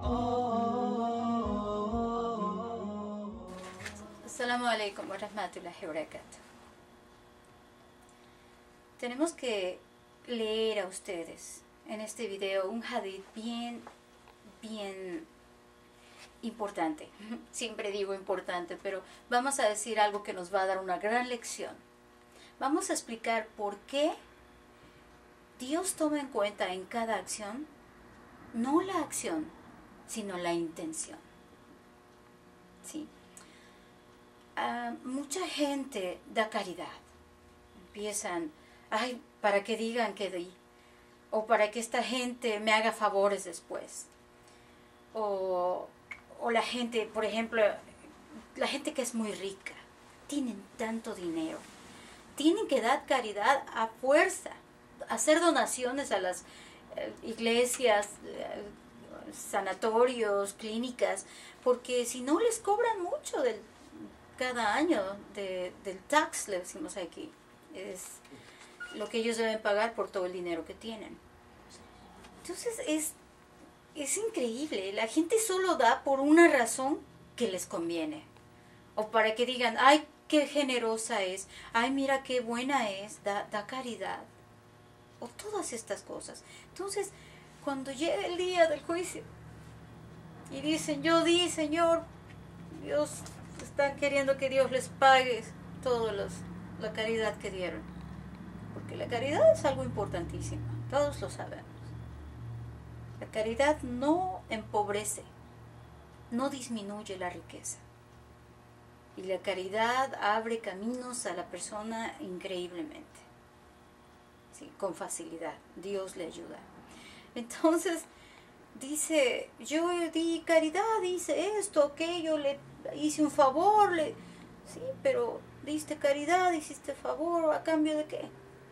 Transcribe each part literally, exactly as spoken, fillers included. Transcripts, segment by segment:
Assalamu alaikum wa rahmatullahi wa barakatuh. Tenemos que leer a ustedes en este video un hadith bien, bien importante. Siempre digo importante, pero vamos a decir algo que nos va a dar una gran lección. Vamos a explicar por qué Dios toma en cuenta en cada acción, no la acción, sino la intención. ¿Sí? Uh, mucha gente da caridad. Empiezan, ay, para que digan que di, o para que esta gente me haga favores después. O, o la gente, por ejemplo, la gente que es muy rica, tienen tanto dinero, tienen que dar caridad a fuerza, hacer donaciones a las eh, iglesias, eh, sanatorios, clínicas, porque si no les cobran mucho del cada año de, del tax, le decimos aquí, es lo que ellos deben pagar por todo el dinero que tienen. Entonces es, es increíble, la gente solo da por una razón que les conviene, o para que digan, ay, qué generosa es, ay, mira qué buena es, da, da caridad, o todas estas cosas. Entonces, cuando llega el día del juicio, y dicen, yo di, Señor, Dios, están queriendo que Dios les pague toda la caridad que dieron. Porque la caridad es algo importantísimo, todos lo sabemos. La caridad no empobrece, no disminuye la riqueza. Y la caridad abre caminos a la persona increíblemente. Sí, con facilidad, Dios le ayuda. Entonces, dice, yo di caridad, hice esto, aquello, le hice un favor, le, sí, pero diste caridad, hiciste favor, ¿a cambio de qué?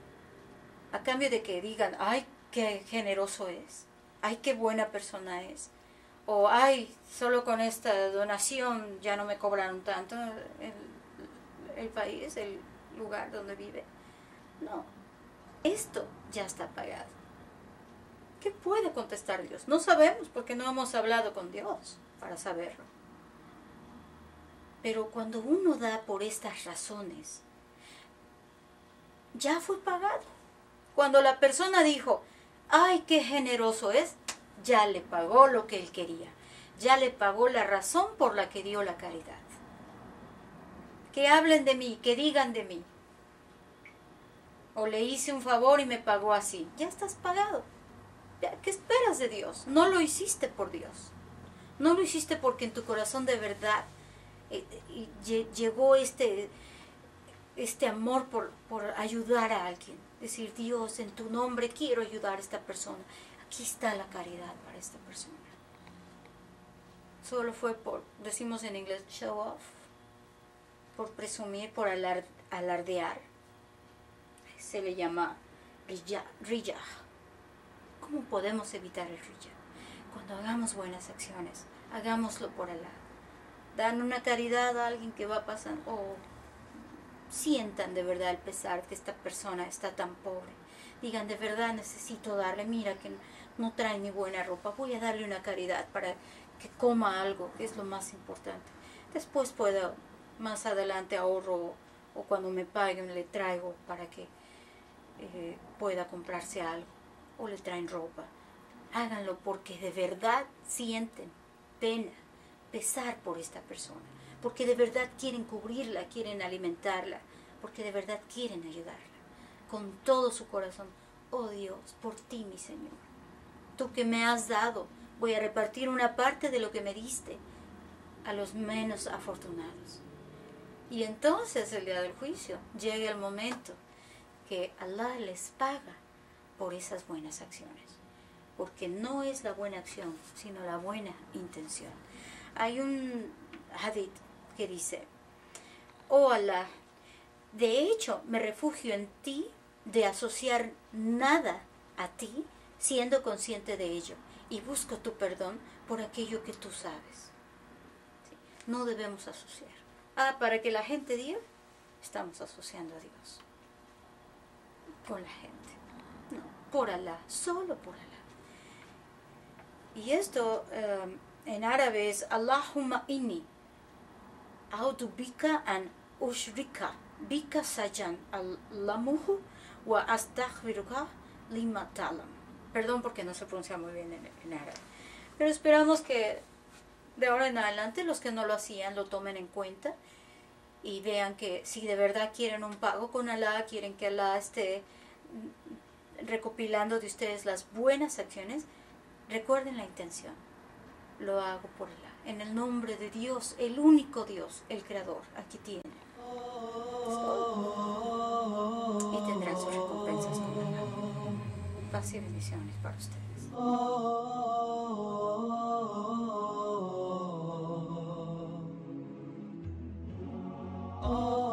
A cambio de que digan, ay, qué generoso es, ay, qué buena persona es, o ay, solo con esta donación ya no me cobraron tanto el, el país, el lugar donde vive. No, esto ya está pagado. ¿Qué puede contestar Dios? No sabemos porque no hemos hablado con Dios para saberlo. Pero cuando uno da por estas razones, ya fue pagado. Cuando la persona dijo, ay, qué generoso es, ya le pagó lo que él quería. Ya le pagó la razón por la que dio la caridad. Que hablen de mí, que digan de mí. O le hice un favor y me pagó así. Ya estás pagado. ¿Qué esperas de Dios? No lo hiciste por Dios. No lo hiciste porque en tu corazón de verdad eh, eh, llegó este, este amor por, por ayudar a alguien. Decir, Dios, en tu nombre quiero ayudar a esta persona. Aquí está la caridad para esta persona. Solo fue por, decimos en inglés, show off. Por presumir, por alar, alardear. Se le llama riyah. ¿Cómo podemos evitar el riyah? Cuando hagamos buenas acciones, hagámoslo por Allah. Dan una caridad a alguien que va pasando, o sientan de verdad el pesar que esta persona está tan pobre. Digan, de verdad necesito darle, mira que no trae ni buena ropa, voy a darle una caridad para que coma algo, que es lo más importante. Después puedo, más adelante ahorro, o cuando me paguen le traigo para que eh, pueda comprarse algo. O le traen ropa. Háganlo porque de verdad sienten pena, pesar por esta persona, porque de verdad quieren cubrirla, quieren alimentarla, porque de verdad quieren ayudarla con todo su corazón. Oh Dios, por ti, mi Señor, tú que me has dado, voy a repartir una parte de lo que me diste a los menos afortunados. Y entonces el día del juicio llega el momento que Allah les paga por esas buenas acciones, porque no es la buena acción, sino la buena intención. Hay un hadith que dice, oh Allah, de hecho me refugio en ti de asociar nada a ti, siendo consciente de ello, y busco tu perdón por aquello que tú sabes. ¿Sí? No debemos asociar. Ah, para que la gente diga, estamos asociando a Dios con la gente. No, por Allah, solo por Allah. Y esto um, en árabe es Allahumma inni audu bika an ushrika bika sayan al-lamuhu wa astaghfiruka lima ta'lam. Perdón porque no se pronuncia muy bien en, en árabe. Pero esperamos que de ahora en adelante los que no lo hacían lo tomen en cuenta y vean que si de verdad quieren un pago con Alá, quieren que Alá esté recopilando de ustedes las buenas acciones, recuerden la intención. Lo hago por Alá, en el nombre de Dios, el único Dios, el Creador. Aquí tienen. Y tendrán sus recompensas con Alá. Paz y bendiciones para ustedes. Oh